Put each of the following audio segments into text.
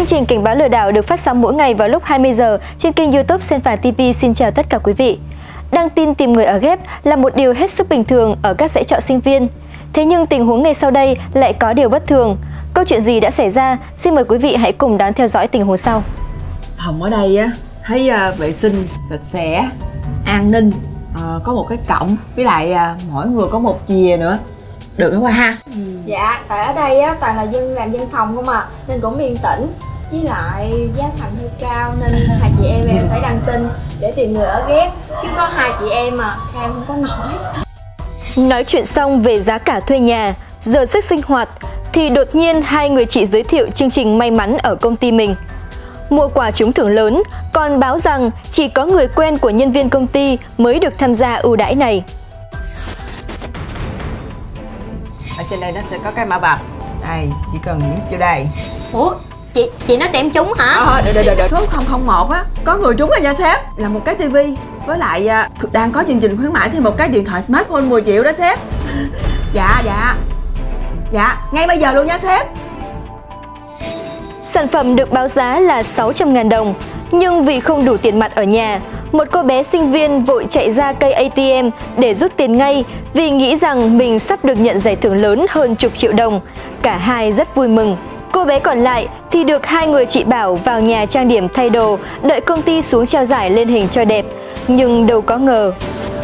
Chương trình cảnh báo lừa đảo được phát sóng mỗi ngày vào lúc 20 giờ trên kênh YouTube Sen Vàng TV. Xin chào tất cả quý vị. Đăng tin tìm người ở ghép là một điều hết sức bình thường ở các dãy trọ sinh viên. Thế nhưng tình huống ngay sau đây lại có điều bất thường. Câu chuyện gì đã xảy ra? Xin mời quý vị hãy cùng đón theo dõi tình huống sau. Phòng ở đây á, thấy vệ sinh sạch sẽ, an ninh, có một cái cổng, với lại mỗi người có một chìa nữa. Được không ha? Dạ, tại ở đây á, toàn là dân làm văn phòng không à, nên cũng yên tĩnh. Với lại giá thành hơi cao nên hai chị em phải đăng tin để tìm người ở ghép. Chứ có hai chị em mà kham không có nổi. Nói chuyện xong về giá cả thuê nhà, giờ giấc sinh hoạt thì đột nhiên hai người chị giới thiệu chương trình may mắn ở công ty mình. Mua quà trúng thưởng lớn, còn báo rằng chỉ có người quen của nhân viên công ty mới được tham gia ưu đãi này. Ở trên đây nó sẽ có cái mã vạch. Đây, chỉ cần nhấn vô đây. Ủa, chị nói tụi em trúng hả? Đợi, số 001 á, có người trúng rồi nha sếp. Là một cái tivi, với lại đang có chương trình khuyến mãi thêm một cái điện thoại smartphone 10 triệu đó sếp. Dạ, ngay bây giờ luôn nha sếp. Sản phẩm được báo giá là 600.000 đồng, nhưng vì không đủ tiền mặt ở nhà, một cô bé sinh viên vội chạy ra cây ATM để rút tiền ngay vì nghĩ rằng mình sắp được nhận giải thưởng lớn hơn chục triệu đồng. Cả hai rất vui mừng. Cô bé còn lại thì được hai người chị bảo vào nhà trang điểm thay đồ, đợi công ty xuống trao giải lên hình cho đẹp. Nhưng đâu có ngờ.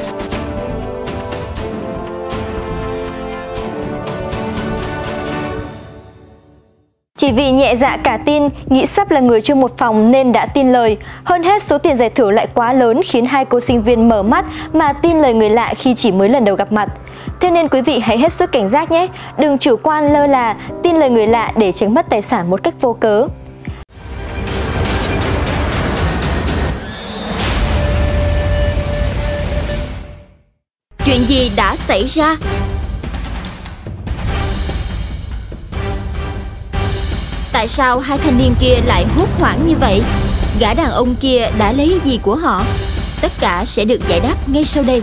Chỉ vì nhẹ dạ cả tin, nghĩ sắp là người chung một phòng nên đã tin lời. Hơn hết số tiền giải thưởng lại quá lớn khiến hai cô sinh viên mở mắt mà tin lời người lạ khi chỉ mới lần đầu gặp mặt. Thế nên quý vị hãy hết sức cảnh giác nhé, đừng chủ quan lơ là tin lời người lạ để tránh mất tài sản một cách vô cớ. Chuyện gì đã xảy ra? Tại sao hai thanh niên kia lại hốt hoảng như vậy? Gã đàn ông kia đã lấy gì của họ? Tất cả sẽ được giải đáp ngay sau đây.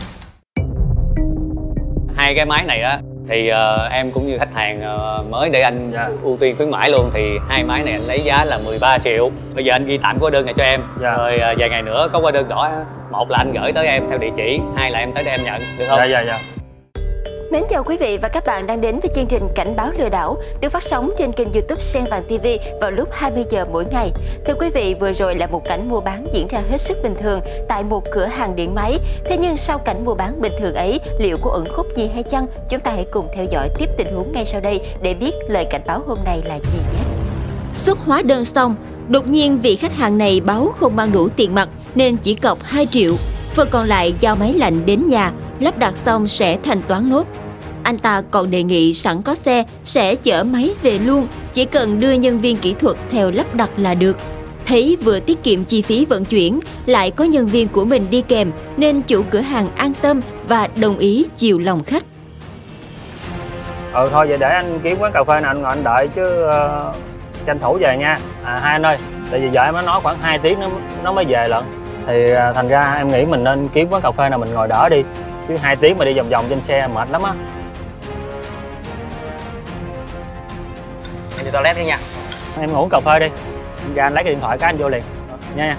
Hai cái máy này á thì em cũng như khách hàng mới để anh ưu tiên khuyến mãi luôn, thì hai máy này anh lấy giá là 13 triệu. Bây giờ anh ghi tạm hóa đơn này cho em, rồi vài ngày nữa có hóa đơn đỏ, một là anh gửi tới em theo địa chỉ, hai là em tới đây em nhận, được không? Dạ. Mến chào quý vị và các bạn đang đến với chương trình Cảnh báo lừa đảo được phát sóng trên kênh YouTube Sen Vàng TV vào lúc 20 giờ mỗi ngày. Thưa quý vị, vừa rồi là một cảnh mua bán diễn ra hết sức bình thường tại một cửa hàng điện máy. Thế nhưng sau cảnh mua bán bình thường ấy, liệu có ẩn khúc gì hay chăng? Chúng ta hãy cùng theo dõi tiếp tình huống ngay sau đây để biết lời cảnh báo hôm nay là gì nhé. Xuất hóa đơn xong, đột nhiên vị khách hàng này báo không mang đủ tiền mặt nên chỉ cọc 2 triệu. Phần còn lại giao máy lạnh đến nhà, lắp đặt xong sẽ thanh toán nốt. Anh ta còn đề nghị sẵn có xe sẽ chở máy về luôn, chỉ cần đưa nhân viên kỹ thuật theo lắp đặt là được. Thấy vừa tiết kiệm chi phí vận chuyển, lại có nhân viên của mình đi kèm nên chủ cửa hàng an tâm và đồng ý chiều lòng khách. Thôi vậy để anh kiếm quán cà phê nào anh ngồi anh đợi chứ tranh thủ về nha. Hai anh ơi, tại vì vợ em nó nói khoảng 2 tiếng nó mới về lận. Thì thành ra em nghĩ mình nên kiếm quán cà phê nào mình ngồi đỡ đi, chứ 2 tiếng mà đi vòng vòng trên xe mệt lắm á. Em đi toilet đi nha. Em ngủ cà phê đi, ra anh lấy cái điện thoại cái anh vô liền nha.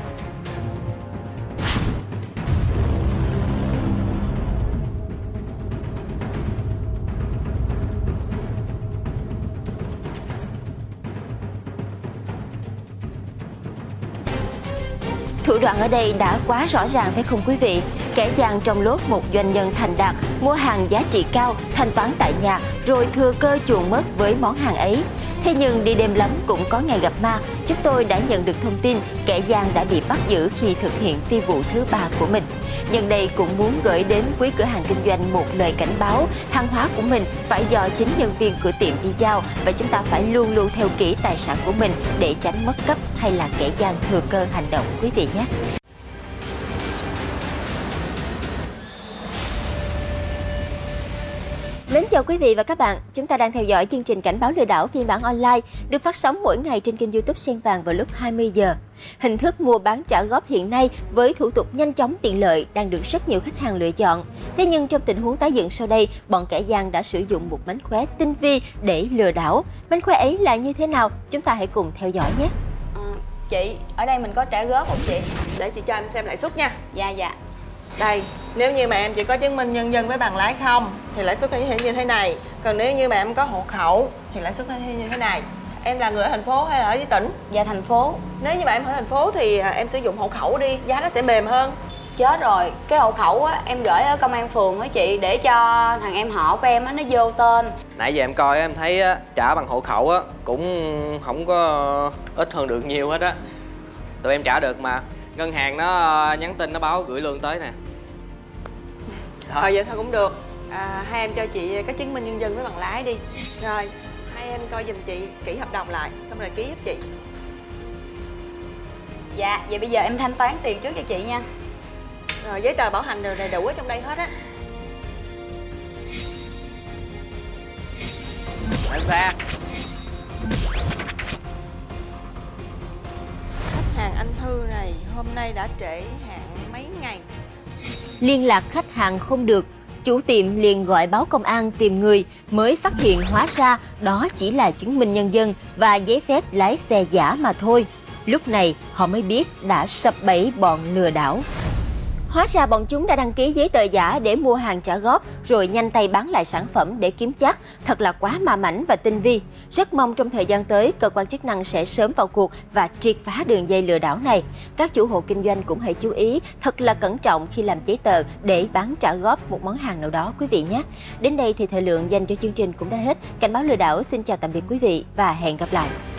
Thủ đoạn ở đây đã quá rõ ràng phải không quý vị? Kẻ gian trong lốt một doanh nhân thành đạt, mua hàng giá trị cao, thanh toán tại nhà, rồi thừa cơ chuồn mất với món hàng ấy. Thế nhưng đi đêm lắm cũng có ngày gặp ma. Chúng tôi đã nhận được thông tin kẻ gian đã bị bắt giữ khi thực hiện phi vụ thứ 3 của mình. Nhân đây cũng muốn gửi đến quý cửa hàng kinh doanh một lời cảnh báo, hàng hóa của mình phải do chính nhân viên cửa tiệm đi giao và chúng ta phải luôn luôn theo kỹ tài sản của mình để tránh mất cắp hay là kẻ gian thừa cơ hành động quý vị nhé. Mến chào quý vị và các bạn, chúng ta đang theo dõi chương trình Cảnh báo lừa đảo phiên bản online được phát sóng mỗi ngày trên kênh YouTube Sen Vàng vào lúc 20 giờ. Hình thức mua bán trả góp hiện nay với thủ tục nhanh chóng tiện lợi đang được rất nhiều khách hàng lựa chọn. Thế nhưng trong tình huống tái dựng sau đây, bọn kẻ gian đã sử dụng một mánh khóe tinh vi để lừa đảo. Mánh khóe ấy là như thế nào? Chúng ta hãy cùng theo dõi nhé. Chị, ở đây mình có trả góp không chị? Để chị cho em xem lãi suất nha. Dạ dạ. Đây, nếu như mà em chỉ có chứng minh nhân dân với bằng lái không thì lãi suất sẽ như thế này. Còn nếu như mà em có hộ khẩu thì lãi suất nó như thế này. Em là người ở thành phố hay là ở dưới tỉnh? Dạ thành phố. Nếu như mà em ở thành phố thì em sử dụng hộ khẩu đi, giá nó sẽ mềm hơn. Chết rồi, cái hộ khẩu á em gửi ở công an phường á chị, để cho thằng em họ của em á nó vô tên. Nãy giờ em coi em thấy trả bằng hộ khẩu á cũng không có ít hơn được nhiều hết á. Tụi em trả được mà. Ngân hàng nó nhắn tin nó báo gửi lương tới nè. Vậy thôi cũng được. Hai em cho chị cái chứng minh nhân dân với bằng lái đi. Rồi, hai em coi giùm chị kỹ hợp đồng lại, xong rồi ký giúp chị. Dạ, vậy bây giờ em thanh toán tiền trước cho chị nha. Rồi, giấy tờ bảo hành đều đầy đủ ở trong đây hết á. Em xe. Khách hàng anh Thư này hôm nay đã trễ hạn mấy ngày. Liên lạc khách hàng không được, chủ tiệm liền gọi báo công an tìm người, mới phát hiện hóa ra đó chỉ là chứng minh nhân dân và giấy phép lái xe giả mà thôi. Lúc này họ mới biết đã sập bẫy bọn lừa đảo. Hóa ra bọn chúng đã đăng ký giấy tờ giả để mua hàng trả góp rồi nhanh tay bán lại sản phẩm để kiếm chắc. Thật là quá ma mãnh và tinh vi. Rất mong trong thời gian tới, cơ quan chức năng sẽ sớm vào cuộc và triệt phá đường dây lừa đảo này. Các chủ hộ kinh doanh cũng hãy chú ý thật là cẩn trọng khi làm giấy tờ để bán trả góp một món hàng nào đó quý vị nhé. Đến đây thì thời lượng dành cho chương trình cũng đã hết. Cảnh báo lừa đảo xin chào tạm biệt quý vị và hẹn gặp lại.